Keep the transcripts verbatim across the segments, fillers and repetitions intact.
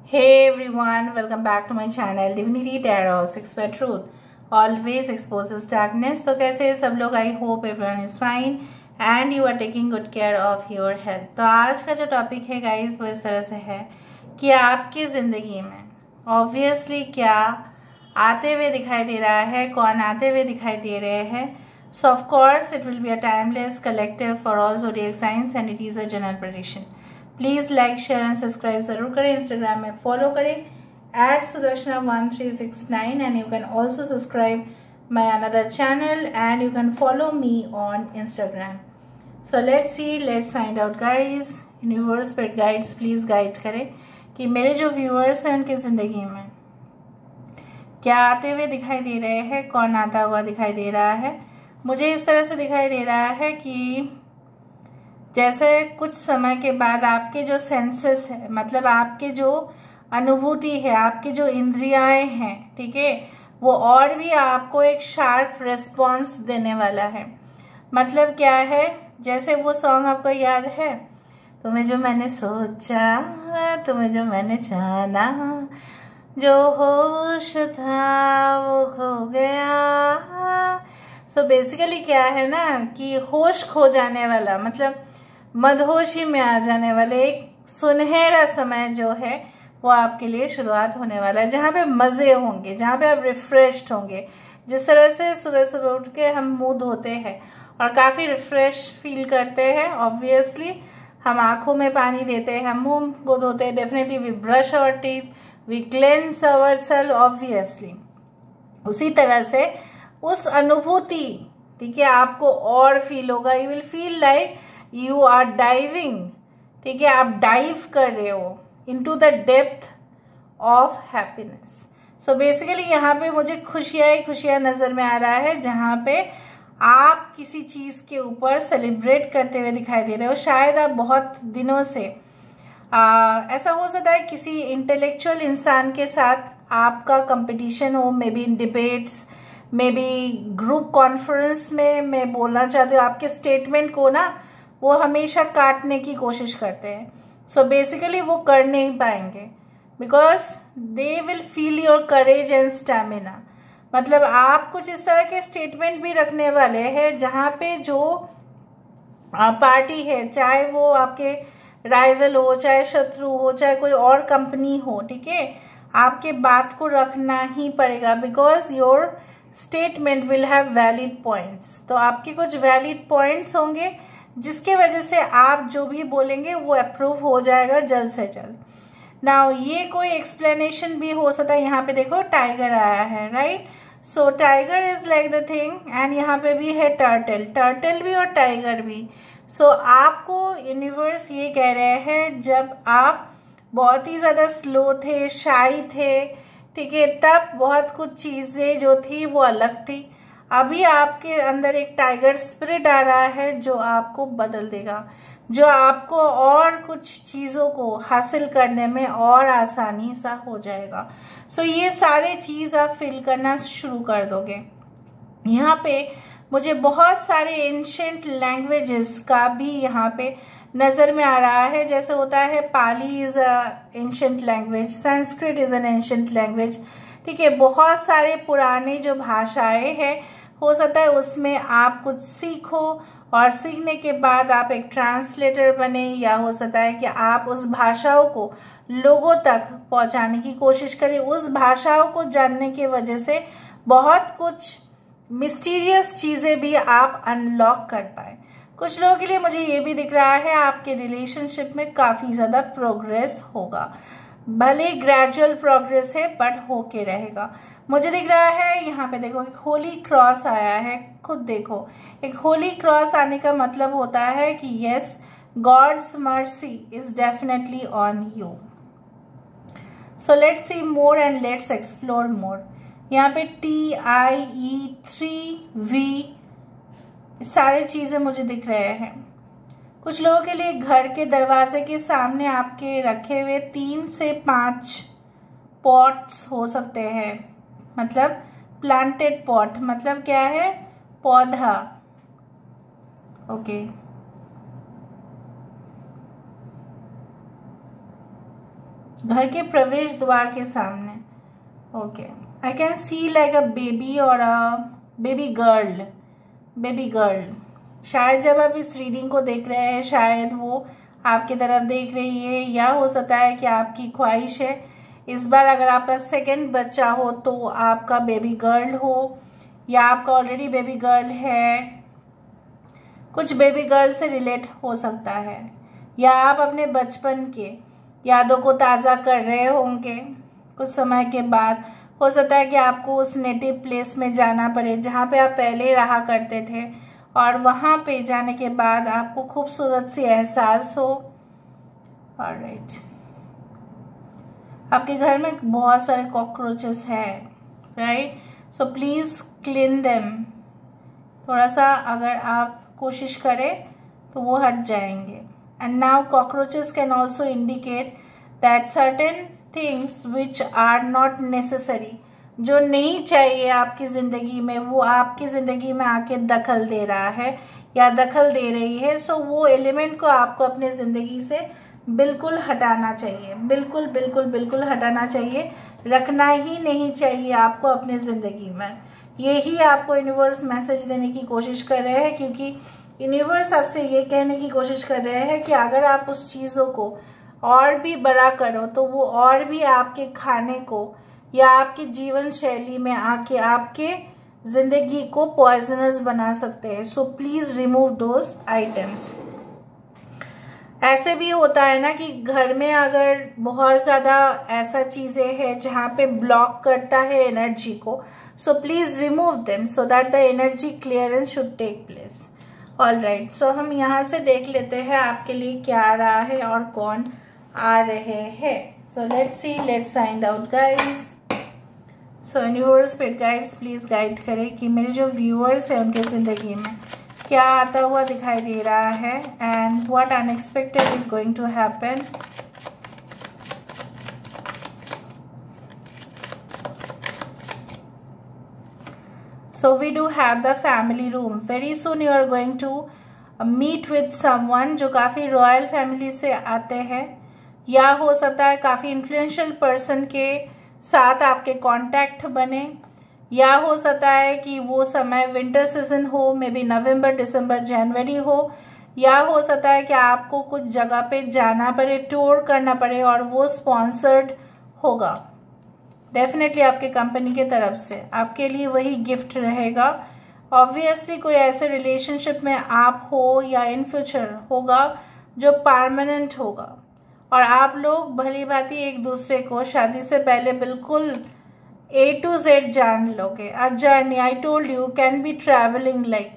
Hey everyone, welcome back to my channel Divinity Tarot Six by Truth always exposes darkness। तो कैसे हैं सब लोग? I hope everyone is fine and you are taking good care of your health. तो आज का जो topic है गाइस वो इस तरह से है कि आपकी ज़िंदगी में ऑब्वियसली क्या आते हुए दिखाई दे रहा है, कौन आते हुए दिखाई दे रहे हैं। So of course it will be a timeless collective for all zodiac signs and it is a general prediction. Please like share and subscribe ज़रूर करें, इंस्टाग्राम में फॉलो करें at Sudarshana one three six nine and you can also subscribe my another channel and you can follow me on Instagram. So let's see, let's find out guys. Universe spirit guides please guide करें कि मेरे जो viewers हैं उनकी ज़िंदगी में क्या आते हुए दिखाई दे रहे हैं, कौन आता हुआ दिखाई दे रहा है। मुझे इस तरह से दिखाई दे रहा है कि जैसे कुछ समय के बाद आपके जो सेंसेस है, मतलब आपके जो अनुभूति है, आपकी जो इंद्रियाएं हैं, ठीक है, वो और भी आपको एक शार्प रिस्पॉन्स देने वाला है। मतलब क्या है, जैसे वो सॉन्ग आपको याद है, तुम्हें जो मैंने सोचा, तुम्हें जो मैंने जाना, जो होश था वो खो गया। सो so बेसिकली क्या है ना कि होश खो जाने वाला, मतलब मदहोशी में आ जाने वाले एक सुनहरा समय जो है वो आपके लिए शुरुआत होने वाला है, जहाँ पे मज़े होंगे, जहाँ पे आप रिफ्रेश्ड होंगे। जिस तरह से सुबह सुबह उठ के हम मुँह धोते हैं और काफ़ी रिफ्रेश फील करते हैं, ऑब्वियसली हम आँखों में पानी देते हैं, हम मुँह को धोते हैं, definitely we brush our teeth, we cleanse our self, obviously उसी तरह से उस अनुभूति, ठीक है, आपको और फील होगा। You will feel like you are diving, ठीक है, आप डाइव कर रहे हो into the depth of happiness. So basically यहाँ पे मुझे खुशियाँ ही खुशियाँ नज़र में आ रहा है, जहाँ पे आप किसी चीज़ के ऊपर सेलिब्रेट करते हुए दिखाई दे रहे हो। शायद आप बहुत दिनों से आ, ऐसा हो सकता है किसी इंटेलेक्चुअल इंसान के साथ आपका कंपटीशन हो, maybe in debates, maybe group conference में। मैं बोलना चाहती हूँ आपके स्टेटमेंट को ना वो हमेशा काटने की कोशिश करते हैं। सो बेसिकली वो कर नहीं पाएंगे because they will feel your courage and stamina. मतलब आप कुछ इस तरह के स्टेटमेंट भी रखने वाले हैं जहाँ पे जो पार्टी है, चाहे वो आपके राइवल हो, चाहे शत्रु हो, चाहे कोई और कंपनी हो, ठीक है, आपके बात को रखना ही पड़ेगा because your statement will have valid points. तो आपके कुछ वैलिड पॉइंट्स होंगे जिसके वजह से आप जो भी बोलेंगे वो अप्रूव हो जाएगा जल्द से जल्द। नाउ ये कोई एक्सप्लेनेशन भी हो सकता है। यहाँ पे देखो टाइगर आया है, right. So tiger is like the thing and यहाँ पे भी है टर्टल, टर्टल भी और टाइगर भी। सो so, आपको यूनिवर्स ये कह रहे हैं जब आप बहुत ही ज़्यादा स्लो थे, शाई थे, ठीक है, तब बहुत कुछ चीज़ें जो थी वो अलग थी। अभी आपके अंदर एक टाइगर स्पिरिट आ रहा है जो आपको बदल देगा, जो आपको और कुछ चीज़ों को हासिल करने में और आसानी सा हो जाएगा। सो ये सारे चीज़ आप फील करना शुरू कर दोगे। यहाँ पे मुझे बहुत सारे एंशिएंट लैंग्वेजेस का भी यहाँ पे नज़र में आ रहा है। जैसे होता है Pali is a ancient language, Sanskrit is an ancient language, ठीक है, बहुत सारे पुराने जो भाषाएं हैं, हो सकता है उसमें आप कुछ सीखो और सीखने के बाद आप एक ट्रांसलेटर बने, या हो सकता है कि आप उस भाषाओं को लोगों तक पहुंचाने की कोशिश करें। उस भाषाओं को जानने की वजह से बहुत कुछ मिस्टीरियस चीज़ें भी आप अनलॉक कर पाए। कुछ लोगों के लिए मुझे ये भी दिख रहा है आपके रिलेशनशिप में काफ़ी ज़्यादा प्रोग्रेस होगा, भले ग्रेजुअल प्रोग्रेस है बट होके रहेगा। मुझे दिख रहा है यहाँ पे देखो एक होली क्रॉस आया है। खुद देखो, एक होली क्रॉस आने का मतलब होता है कि yes, god's mercy is definitely on you. So let's see more and let's explore more. यहाँ पे T I E three V सारे चीज़ें मुझे दिख रहे हैं। कुछ लोगों के लिए घर के दरवाजे के सामने आपके रखे हुए तीन से पाँच पॉट्स हो सकते हैं, मतलब प्लांटेड पॉट, मतलब क्या है, पौधा, ओके। घर के प्रवेश द्वार के सामने। Okay, I can see like a baby और a baby girl, baby girl. शायद जब आप इस रीडिंग को देख रहे हैं शायद वो आपकी तरफ देख रही है, या हो सकता है कि आपकी ख्वाहिश है इस बार अगर आपका सेकंड बच्चा हो तो आपका बेबी गर्ल हो, या आपका ऑलरेडी बेबी गर्ल है, कुछ बेबी गर्ल से रिलेट हो सकता है, या आप अपने बचपन के यादों को ताज़ा कर रहे होंगे कुछ समय के बाद। हो सकता है कि आपको उस नेटिव प्लेस में जाना पड़े जहाँ पे आप पहले रहा करते थे, और वहाँ पे जाने के बाद आपको खूबसूरत सी एहसास हो। ऑलराइट, आपके घर में बहुत सारे कॉकरोचेस हैं, right, so please clean them. थोड़ा सा अगर आप कोशिश करें तो वो हट जाएंगे। And now cockroaches can also indicate that certain things which are not necessary, जो नहीं चाहिए आपकी ज़िंदगी में, वो आपकी ज़िंदगी में आके दखल दे रहा है या दखल दे रही है। सो वो एलिमेंट को आपको अपने ज़िंदगी से बिल्कुल हटाना चाहिए, बिल्कुल बिल्कुल बिल्कुल हटाना चाहिए, रखना ही नहीं चाहिए आपको अपने ज़िंदगी में। यही आपको यूनिवर्स मैसेज देने की कोशिश कर रहे हैं, क्योंकि यूनिवर्स आपसे ये कहने की कोशिश कर रहे हैं कि अगर आप उस चीज़ों को और भी बड़ा करो तो वो और भी आपके खाने को या आपकी जीवन शैली में आके आपके ज़िंदगी को पॉइजनस बना सकते हैं। So please remove those items. ऐसे भी होता है ना कि घर में अगर बहुत ज़्यादा ऐसा चीज़ें हैं जहाँ पे ब्लॉक करता है एनर्जी को, so please remove them so that the energy clearance should take place. All right, so हम यहाँ से देख लेते हैं आपके लिए क्या आ रहा है और कौन आ रहे हैं। So let's see, let's find out guys. So universe spirit guides please guide करें कि मेरे जो व्यूअर्स हैं उनके ज़िंदगी में क्या आता हुआ दिखाई दे रहा है, and what unexpected is going to happen. So we do have the family room. Very soon you are going to meet with someone जो काफ़ी रॉयल फैमिली से आते हैं, या हो सकता है काफ़ी इन्फ्लुएंशियल पर्सन के साथ आपके कांटेक्ट बने, या हो सकता है कि वो समय विंटर सीजन हो, मे बी नवंबर दिसंबर जनवरी हो, या हो सकता है कि आपको कुछ जगह पे जाना पड़े, टूर करना पड़े, और वो स्पॉन्सर्ड होगा डेफिनेटली आपके कंपनी के तरफ से, आपके लिए वही गिफ्ट रहेगा। ऑब्वियसली कोई ऐसे रिलेशनशिप में आप हो या इन फ्यूचर होगा जो परमानेंट होगा, और आप लोग भली भांति एक दूसरे को शादी से पहले बिल्कुल ए टू जेड जान लोगे। A journey, I told you, can be travelling like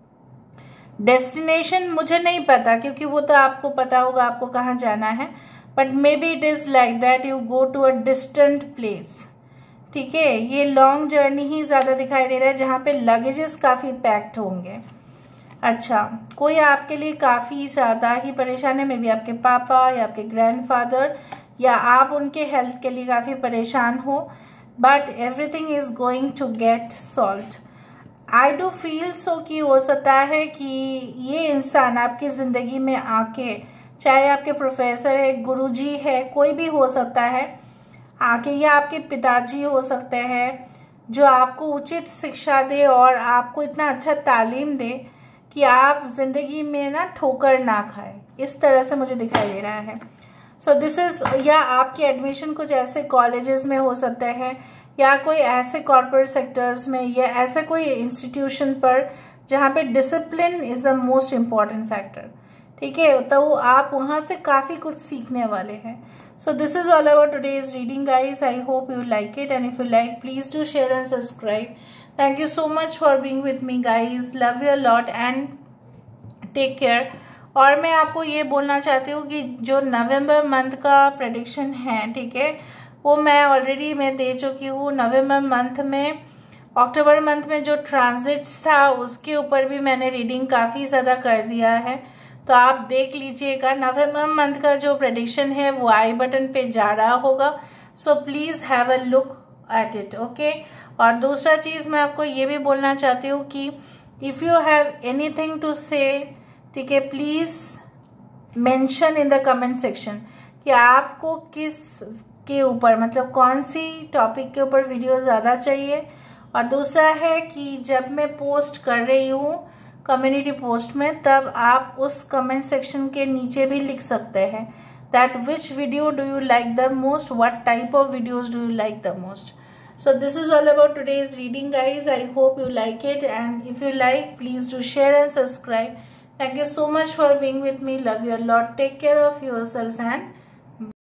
destination मुझे नहीं पता, क्योंकि वो तो आपको पता होगा आपको कहाँ जाना है, but maybe it is like that you go to a distant place. ठीक है, ये लॉन्ग जर्नी ही ज़्यादा दिखाई दे रहा है जहाँ पे लगेजेस काफ़ी पैक्ड होंगे। अच्छा, कोई आपके लिए काफ़ी ज़्यादा ही परेशान है, मे बी आपके पापा या आपके ग्रैंडफादर, या आप उनके हेल्थ के लिए काफ़ी परेशान हो, but everything is going to get solved. I do feel so कि हो सकता है कि ये इंसान आपकी ज़िंदगी में आके, चाहे आपके प्रोफेसर है, गुरुजी है, कोई भी हो सकता है आके, या आपके पिताजी हो सकते हैं जो आपको उचित शिक्षा दे और आपको इतना अच्छा तालीम दे कि आप ज़िंदगी में ना ठोकर ना खाए। इस तरह से मुझे दिखाई दे रहा है। सो दिस इज़, या आपकी एडमिशन कुछ ऐसे कॉलेजेस में हो सकते हैं, या कोई ऐसे कॉर्पोरेट सेक्टर्स में, या ऐसे कोई इंस्टीट्यूशन पर जहाँ पे discipline is the most important factor. ठीक है, तो आप वहाँ से काफ़ी कुछ सीखने वाले हैं। So this is all about today's reading guys. I hope you like it, and if you like please do share and subscribe. Thank you so much for being with me guys, love you lot and take care. और मैं आपको ये बोलना चाहती हूँ कि जो नवंबर month का प्रेडिक्शन है, ठीक है, वो मैं ऑलरेडी मैं दे चुकी हूँ। नवंबर मंथ में, अक्टूबर मंथ में जो ट्रांजिट्स था उसके ऊपर भी मैंने रीडिंग काफ़ी ज़्यादा कर दिया है, तो आप देख लीजिएगा। नवंबर मंथ का जो प्रेडिक्शन है वो आई बटन पे जा रहा होगा, so please have a look at it, okay. और दूसरा चीज़ मैं आपको ये भी बोलना चाहती हूँ कि if you have anything to say, ठीक है, please mention in the comment section. कि आपको किस के ऊपर, मतलब कौन सी टॉपिक के ऊपर वीडियो ज़्यादा चाहिए। और दूसरा है कि जब मैं पोस्ट कर रही हूँ कम्युनिटी पोस्ट में, तब आप उस कमेंट सेक्शन के नीचे भी लिख सकते हैं that which video do you like the most, what type of videos do you like the most. So this is all about today's reading, guys. I hope you like it, and if you like, please do share and subscribe. Thank you so much for being with me. Love you a lot. Take care of yourself and